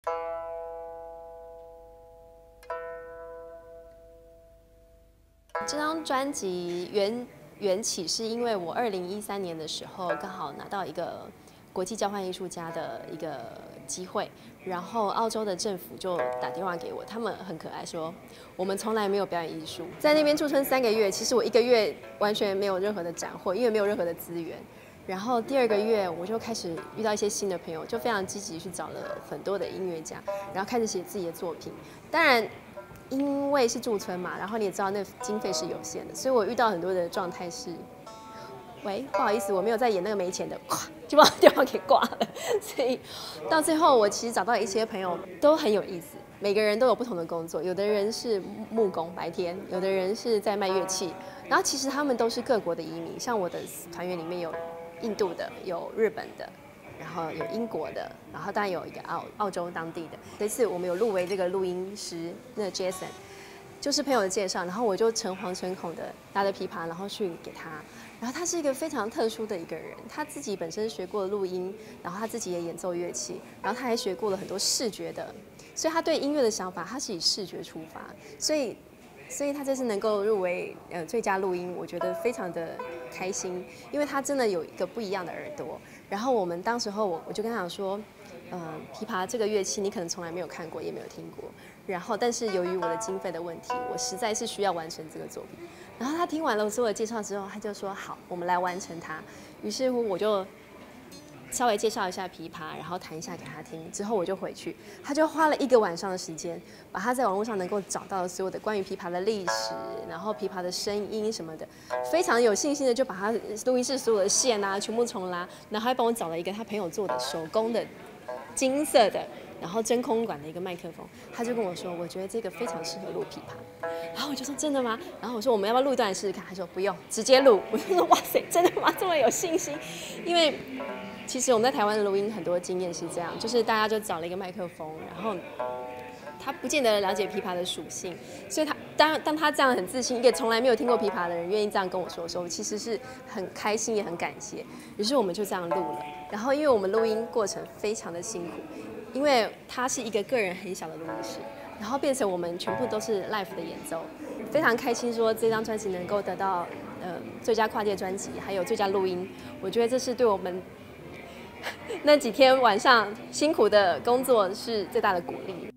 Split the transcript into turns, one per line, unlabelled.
这张专辑缘起是因为我2013年的时候刚好拿到一个国际交换艺术家的一个机会，然后澳洲的政府就打电话给我，他们很可爱，说我们从来没有表演艺术，在那边驻村3个月，其实我1个月完全没有任何的斩获，因为没有任何的资源。然后第2个月我就开始遇到一些新的朋友，就非常积极去找了很多的音乐家，然后开始写自己的作品。当然，因为是驻村嘛，然后你也知道那经费是有限的，所以我遇到很多的状态是，喂，不好意思，我没有在演那个没钱的，就把电话给挂了。所以到最后，我其实找到一些朋友都很有意思，每个人都有不同的工作，有的人是木工，白天；有的人是在卖乐器，然后其实他们都是各国的移民，像我的团员里面有印度的，有日本的。然后有英国的，然后当然有一个澳洲当地的。这次我们有入围这个录音师，那个 Jason， 就是朋友的介绍，然后我就诚惶诚恐的拿着琵琶，然后去给他。然后他是一个非常特殊的一个人，他自己本身学过录音，然后他自己也演奏乐器，然后他还学过了很多视觉的，所以他对音乐的想法，他是以视觉出发，所以他这次能够入围最佳录音，我觉得非常的开心，因为他真的有一个不一样的耳朵。然后我们当时候我就跟他讲说，琵琶这个乐器你可能从来没有看过，也没有听过。然后但是由于我的经费的问题，我实在是需要完成这个作品。然后他听完了我所有的介绍之后，他就说好，我们来完成它。于是乎我就稍微介绍一下琵琶，然后弹一下给他听，之后我就回去，他就花了1个晚上的时间，把他在网络上能够找到的所有的关于琵琶的历史，然后琵琶的声音什么的，非常有信心的就把他录音室所有的线啊全部重拉，然后还帮我找了一个他朋友做的手工的金色的，然后真空管的一个麦克风，他就跟我说，我觉得这个非常适合录琵琶。然后我就说真的吗？然后我说我们要不要录一段试试看？他说不用，直接录。我就说哇塞，真的吗？这么有信心？因为其实我们在台湾的录音很多经验是这样，就是大家就找了一个麦克风，然后他不见得了解琵琶的属性，所以当他这样很自信，一个从来没有听过琵琶的人愿意这样跟我说的时候，其实是很开心也很感谢。于是我们就这样录了。然后因为我们录音过程非常的辛苦，因为它是一个个人很小的录音室，然后变成我们全部都是 live 的演奏，非常开心说这张专辑能够得到最佳跨界专辑，还有最佳录音，我觉得这是对我们那几天晚上辛苦的工作是最大的鼓励。